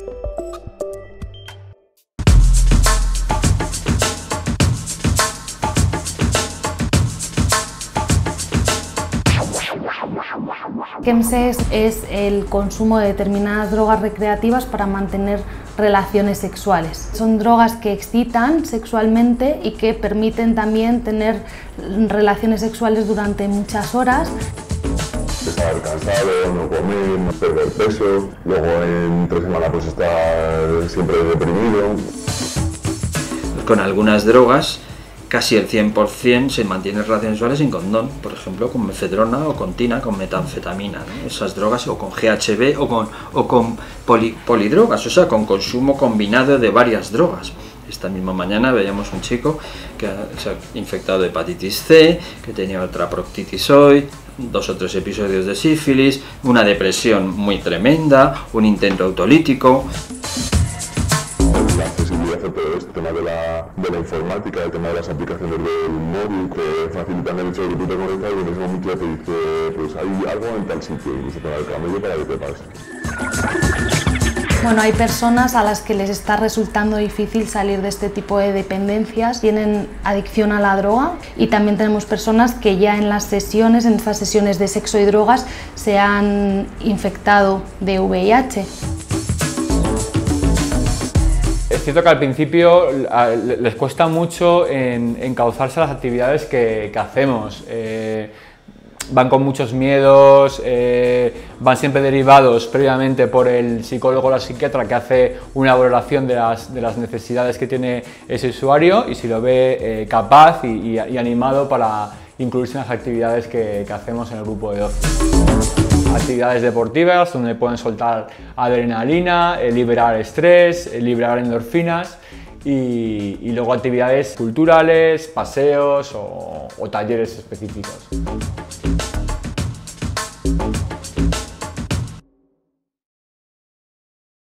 Chemsex es el consumo de determinadas drogas recreativas para mantener relaciones sexuales. Son drogas que excitan sexualmente y que permiten también tener relaciones sexuales durante muchas horas. Estar cansado, no comer, no perder peso, luego en 3 semanas pues estar siempre deprimido. Con algunas drogas casi el 100% se mantiene relaciones sexuales sin condón, por ejemplo con mefedrona o con tina, con metanfetamina, ¿no? Esas drogas, o con GHB o con polidrogas, o sea, con consumo combinado de varias drogas. Esta misma mañana veíamos un chico que se ha infectado de hepatitis C, que tenía otra proctitis hoy, 2 o 3 episodios de sífilis, una depresión muy tremenda, un intento autolítico. La accesibilidad a todo este tema de la informática, el tema de las aplicaciones del móvil, que facilitan el hecho de que tú te conectas y en ese momento ya te dice, pues hay algo en tal sitio, incluso te da el camello para que te pases. Bueno, hay personas a las que les está resultando difícil salir de este tipo de dependencias, tienen adicción a la droga, y también tenemos personas que ya en estas sesiones de sexo y drogas, se han infectado de VIH. Es cierto que al principio les cuesta mucho encauzarse a las actividades que hacemos. Van con muchos miedos, van siempre derivados previamente por el psicólogo o la psiquiatra, que hace una valoración de las necesidades que tiene ese usuario y si lo ve capaz y animado para incluirse en las actividades que hacemos en el grupo de ocio. Actividades deportivas donde pueden soltar adrenalina, liberar estrés, liberar endorfinas, y luego actividades culturales, paseos o talleres específicos.